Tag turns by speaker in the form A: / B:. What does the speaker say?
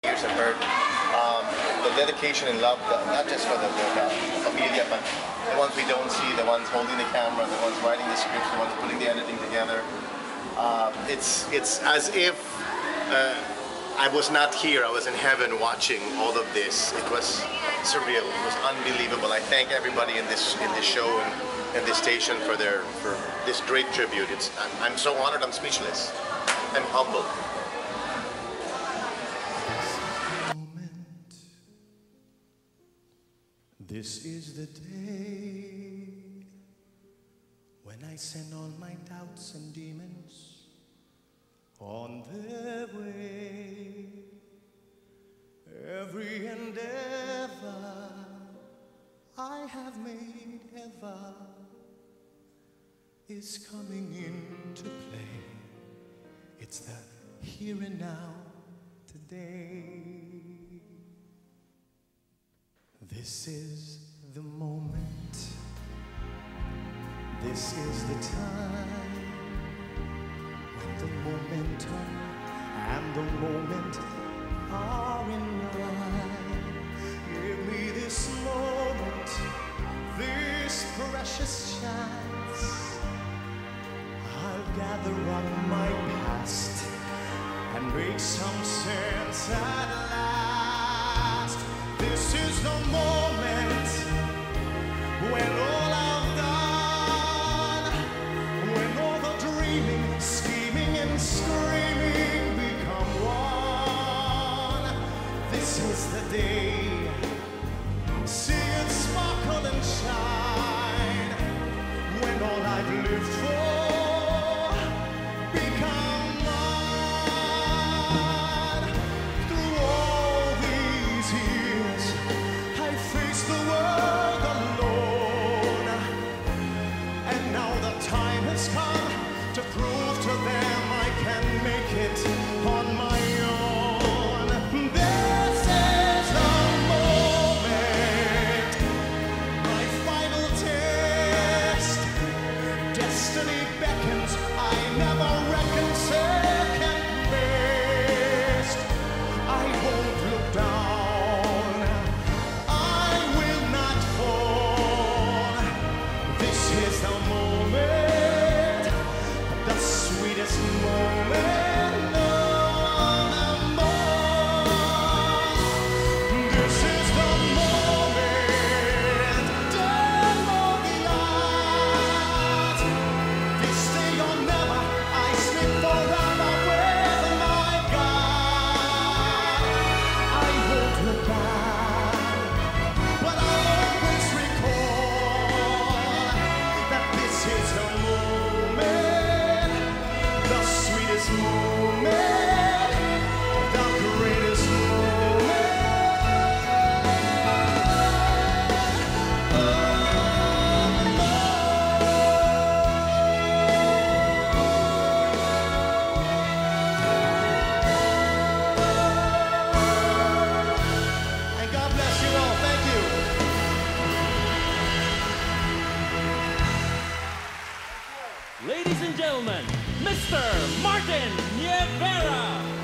A: ears have heard. The dedication and love, not just for the familia, but the ones we don't see, the ones holding the camera, the ones writing the scripts, the ones putting the editing together. It's as if I was not here, I was in heaven watching all of this. It was surreal, it was unbelievable. I thank everybody in this show and this station for this great tribute. I'm so honored, I'm speechless. I'm humbled.
B: This is the day when I send all my doubts and demons on their way. Every endeavor I have made ever is coming into play. It's the here and now today. This is the moment. This is the time when the momentum and the moment are in line. Give me this moment, this precious chance. I'll gather up my past and make some sense at last. This is the moment when all I've done, when all the dreaming, scheming and screaming become one. This is the day, see it sparkle and shine, when all I've lived for become mine. Through all these years I faced the world alone, and now the time has come to prove to them I can make it on my own. This is the moment, my final test. Destiny beckons, I never reckoned second best. I won't look down, I will not fall. This is the moment, the sweetest moment of them all. This is the moment, done on the art. This day or never, I sleep forever with my God. I won't look back, but I'll always recall that this is the moment, the sweetest moment, the greatest moment. And God bless you all. Thank you.
C: Ladies and gentlemen, Mr. Martin Nievera.